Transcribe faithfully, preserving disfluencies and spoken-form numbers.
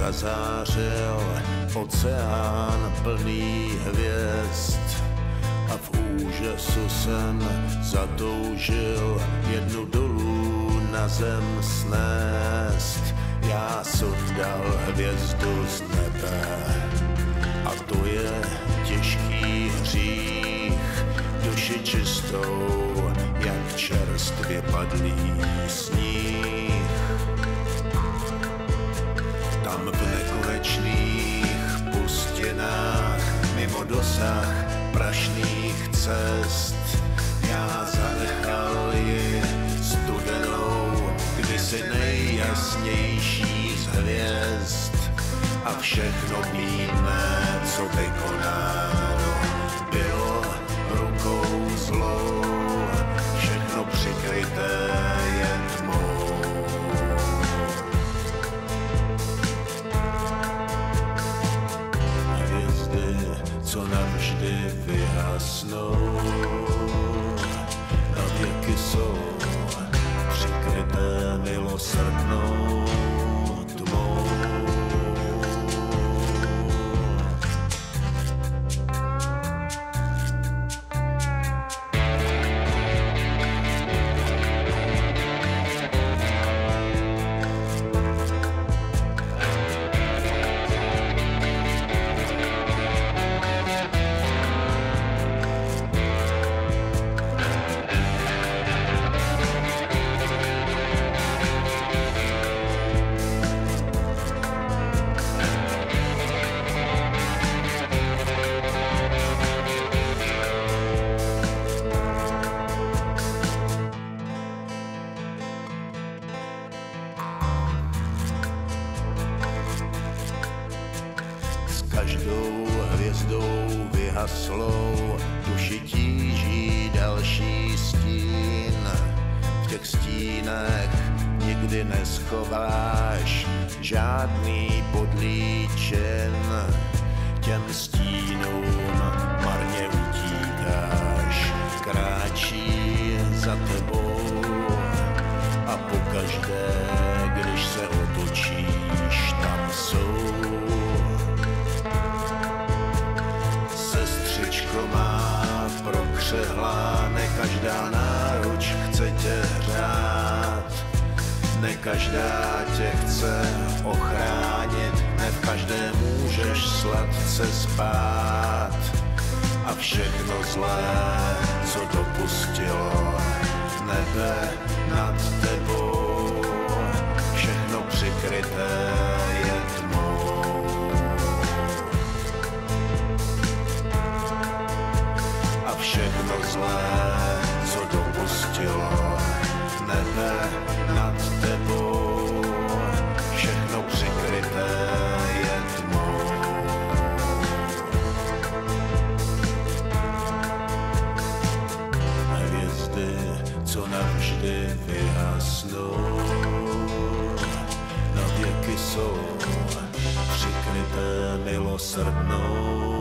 zazářil oceán plný hvězd a v úžasu jsem zatoužil jednu dolů na zem snést. Já sundal hvězdu z nebe a to je těžký hřích, duši čistou jak čerstvě padlý sníh. Tam v nekonečných pustinách mimo dosah prašných cest já zanechal ji studenou, kdysi nejjasnější z hvězd. A všechno mýdné, co vykonáno, bylo rukou zlou, všechno přikryté jen tmou. Hvězdy, co navždy vyhasnou, na věky jsou přikryté milosrdnou tmou. Každou hvězdou vyhaslou duši tíží další stín. V těch stínech nikdy neschováš žádný podlý čin. Těm stínům marně utíkáš, kráčí za tebou a pokaždé, když se otočíš, tam jsou. Sestřičko má prokřehlá, ne každá náruč chce tě hřát, ne každá tě chce ochránit, ne v každé můžeš sladce spát. A všechno zlé, co dopustilo nebe nad tebou, všechno přikryté je tmou. A všechno zlé, co dopustilo nebe nad tebou, všechno přikryté je tmou. Hvězdy, co navždy vyhasnou, na věky jsou přikryté milosrdnou